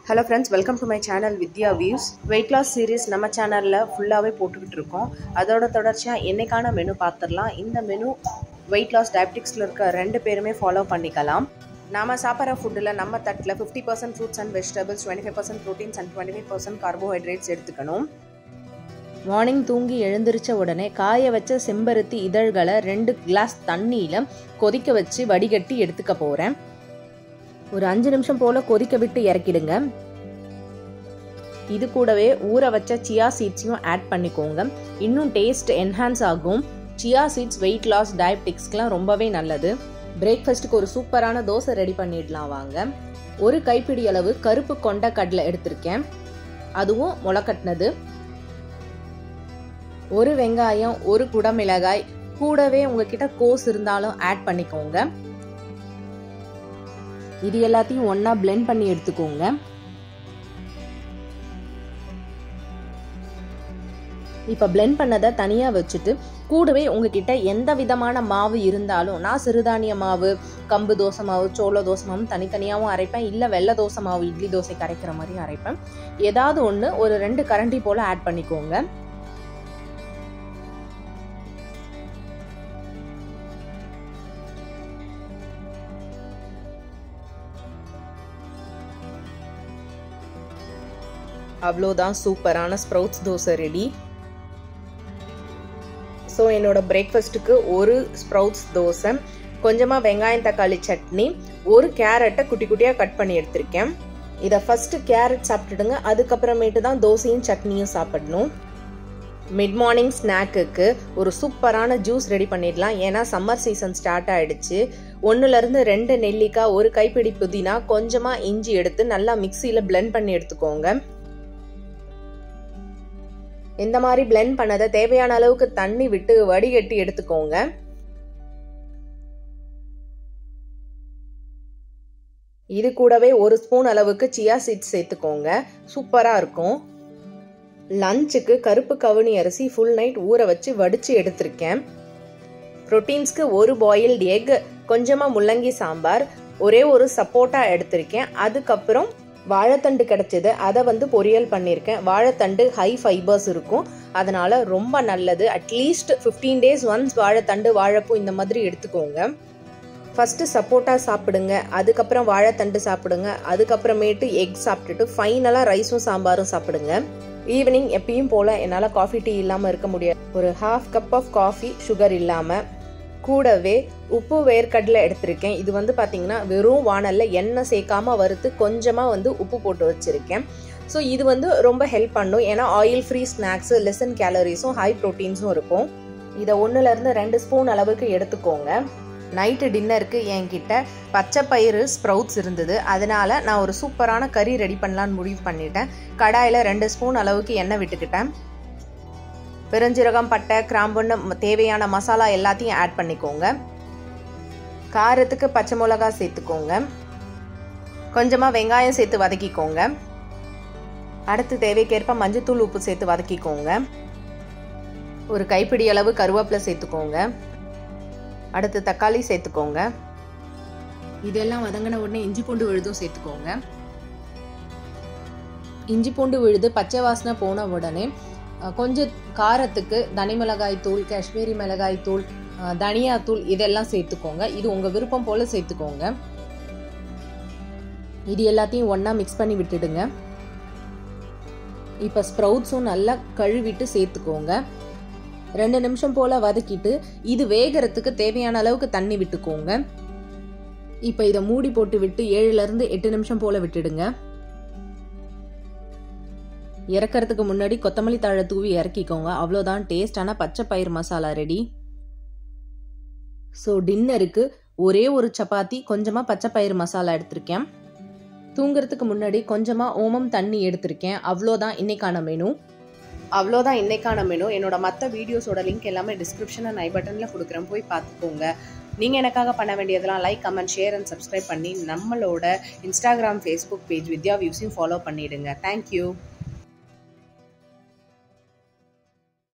Hello friends, welcome to my channel Vidya Views. Weight loss series நம்ம சேனல்ல ஃபுல்லாவே போட்டுக்கிட்டு இருக்கோம். அதோட தொடர்ச்சியா என்னைக்கான மெனு பார்த்துடலாம். இந்த மெனு weight loss diabeticsல இருக்க ரெண்டு பேருமே ஃபாலோ பண்ணிக்கலாம். நாம சாப்பிட்ற ஃபுட்டில் நம்ம தட்டில் 50% fruits and vegetables, 25% proteins and 25% carbohydrates எடுத்துக்கணும். மார்னிங் தூங்கி எழுந்திரிச்ச உடனே காய வச்ச செம்பருத்தி இதழ்களை 2 கிளாஸ் தண்ணியில் கொதிக்க வச்சு வடிகட்டி எடுத்துக்க போகிறேன். ஒரு 5 நிமிஷம் போல கொதிக்க விட்டு இறக்கிடுங்க. இது கூடவே ஊற வச்ச சியா சீட்ஸையும் ஆட் பண்ணிக்கோங்க. இன்னும் டேஸ்ட் என்ஹான்ஸ் ஆகும். சியா சீட்ஸ் வெயிட் லாஸ் டயபெட்டிக்ஸ்க்குலாம் ரொம்பவே நல்லது. பிரேக்ஃபாஸ்ட்டுக்கு ஒரு சூப்பரான தோசை ரெடி பண்ணிடலாம் வாங்க. ஒரு கைப்பிடி அளவு கருப்பு கொண்ட கடலை எடுத்திருக்கேன், அதுவும் முளைக்கட்டினது. ஒரு வெங்காயம், ஒரு குடமிளகாய், கூடவே உங்ககிட்ட கோஸ் இருந்தாலும் ஆட் பண்ணிக்கோங்க. இது எல்லாத்தையும் ஒண்ணா பிளெண்ட் பண்ணி எடுத்துக்கோங்க. இப்ப பிளெண்ட் பண்ணதை தனியா வச்சுட்டு கூடவே உங்ககிட்ட எந்த விதமான மாவு இருந்தாலும், நான் சிறுதானிய மாவு, கம்பு தோசை மாவு, சோள தோசை மாவும் தனித்தனியாகவும் அரைப்பேன், இல்லை வெள்ளை தோசை மாவு இட்லி தோசைக்கு அரைக்கிற மாதிரியும் அரைப்பேன். ஏதாவது ஒன்று ஒரு 2 கரண்டி போல ஆட் பண்ணிக்கோங்க. அவ்வளோதான், சூப்பரான ஸ்ப்ரவுட்ஸ் தோசை ரெடி. ஸோ என்னோட பிரேக்ஃபாஸ்ட்டுக்கு ஒரு ஸ்ப்ரவுட்ஸ் தோசை, கொஞ்சமாக வெங்காயம் தக்காளி சட்னி, ஒரு கேரட்டை குட்டி குட்டியாக கட் பண்ணி எடுத்திருக்கேன். இதை ஃபர்ஸ்ட் கேரட் சாப்பிட்டுடுங்க, அதுக்கப்புறமேட்டு தான் தோசையும் சட்னியும் சாப்பிடணும். மிட் மார்னிங் ஸ்நாக்குக்கு ஒரு சூப்பரான ஜூஸ் ரெடி பண்ணிடலாம். ஏன்னா சம்மர் சீசன் ஸ்டார்ட் ஆயிடுச்சு. 1லேருந்து 2 நெல்லிக்காய், ஒரு கைப்பிடி புதினா, கொஞ்சமாக இஞ்சி எடுத்து நல்லா மிக்சியில் பிளெண்ட் பண்ணி எடுத்துக்கோங்க. இந்த மாதிரி பிளெண்ட் பண்ணதை தேவையான அளவுக்கு தண்ணி விட்டு வடிகட்டி எடுத்துக்கோங்க. இது கூடவே 1 ஸ்பூன் அளவுக்கு சியா சீட்ஸ் சேர்த்துக்கோங்க, சூப்பரா இருக்கும். லஞ்சுக்கு கருப்பு கவுனி அரிசி ஃபுல் நைட் ஊற வச்சு வடிச்சு எடுத்திருக்கேன். புரோட்டீன்ஸ்க்கு ஒரு பாயில்டு எக், கொஞ்சமா முள்ளங்கி சாம்பார், ஒரே ஒரு சப்போட்டா எடுத்திருக்கேன். அதுக்கப்புறம் வாழைத்தண்டு கிடைச்சது, அதை பொரியல் பண்ணியிருக்கேன். வாழைத்தண்டு ஹை ஃபைபர்ஸ் இருக்கும், அதனால ரொம்ப நல்லது. அட்லீஸ்ட் 15 days ஒன்ஸ் வாழைத்தண்டு, வாழைப்பூ இந்த மாதிரி எடுத்துக்கோங்க. ஃபர்ஸ்ட் சப்போட்டா சாப்பிடுங்க, அதுக்கப்புறம் வாழைத்தண்டு சாப்பிடுங்க, அதுக்கப்புறமேட்டு எக் சாப்பிட்டுட்டு ஃபைனலாக ரைஸும் சாம்பாரும் சாப்பிடுங்க. ஈவினிங் எப்பயும் போல என்னால் காஃபி டீ இல்லாமல் இருக்க முடியாது. ஒரு 1/2 கப் ஆஃப் காஃபி, சுகர் இல்லாமல். கூடவே உப்பு வேர்க்கடலை எடுத்திருக்கேன். இது பார்த்தீங்கன்னா வெறும் வானல்ல எண்ணெய் சேர்க்காம வறுத்து கொஞ்சமாக உப்பு போட்டு வச்சிருக்கேன். ஸோ இது ரொம்ப ஹெல்ப் பண்ணும். ஏன்னா ஆயில் ஃப்ரீ ஸ்நாக்ஸ், லெசன் கேலரிஸும் ஹை ப்ரோட்டீன்ஸும் இருக்கும். இதை 1லேருந்து 2 ஸ்பூன் அளவுக்கு எடுத்துக்கோங்க. நைட்டு டின்னருக்கு என்கிட்ட பச்சை பயிறு ஸ்ப்ரவுட்ஸ் இருந்தது, அதனால நான் ஒரு சூப்பரான கறி ரெடி பண்ணலான்னு முடிவு பண்ணிட்டேன். கடாயில் 2 ஸ்பூன் அளவுக்கு எண்ணெய் விட்டுக்கிட்டேன். பெருஞ்சீரகம், பட்டை, கிராம்புன்னு தேவையான மசாலா எல்லாத்தையும் ஆட் பண்ணிக்கோங்க. காரத்துக்கு பச்சை மிளகாய் சேர்த்துக்கோங்க. கொஞ்சமாக வெங்காயம் சேர்த்து வதக்கிக்கோங்க. அடுத்து தேவைக்கேற்ப மஞ்சத்தூள், உப்பு சேர்த்து வதக்கிக்கோங்க. ஒரு கைப்பிடி அளவு கருவேப்பிலை சேர்த்துக்கோங்க. அடுத்து தக்காளி சேர்த்துக்கோங்க. இதெல்லாம் வதங்கின உடனே இஞ்சி பூண்டு விழுதும் சேர்த்துக்கோங்க. இஞ்சி பூண்டு விழுது பச்சை வாசனை போன உடனே கொஞ்சம் காரத்துக்கு தனி மிளகாய் தூள், காஷ்மீரி மிளகாய் தூள், தனியா தூள் இதெல்லாம் சேர்த்துக்கோங்க. இது உங்கள் விருப்பம் போல் சேர்த்துக்கோங்க. இது எல்லாத்தையும் ஒன்றா மிக்ஸ் பண்ணி விட்டுடுங்க. இப்போ ஸ்ப்ரவுட்ஸும் நல்லா கழுவிட்டு சேர்த்துக்கோங்க. 2 நிமிஷம் போல் வதக்கிட்டு இது வேகிறதுக்கு தேவையான அளவுக்கு தண்ணி விட்டுக்கோங்க. இப்போ இதை மூடி போட்டு விட்டு 7லேருந்து 8 நிமிஷம் போல் விட்டுடுங்க. இறக்கிறதுக்கு முன்னாடி கொத்தமல்லி தழை தூவி இறக்கிக்கோங்க. அவ்வளோதான், டேஸ்டான பச்சை பயிர் மசாலா ரெடி. ஸோ டின்னருக்கு ஒரே ஒரு சப்பாத்தி, கொஞ்சமாக பச்சை பயிர் மசாலா எடுத்திருக்கேன். தூங்குறதுக்கு முன்னாடி கொஞ்சமாக ஓமம் தண்ணி எடுத்திருக்கேன். அவ்வளோதான் இன்னைக்கான மெனு. என்னோட மற்ற வீடியோஸோட லிங்க் எல்லாமே டிஸ்கிரிப்ஷன் அண்ட் ஐ பட்டனில் கொடுக்குறேன், போய் பார்த்துக்கோங்க. நீங்கள் எனக்காக பண்ண வேண்டியதெல்லாம் like, comment, share and subscribe பண்ணி நம்மளோட இன்ஸ்டாகிராம், ஃபேஸ்புக் பேஜ் வித்யா வியூஸையும் ஃபாலோ பண்ணிடுங்க. தேங்க்யூ.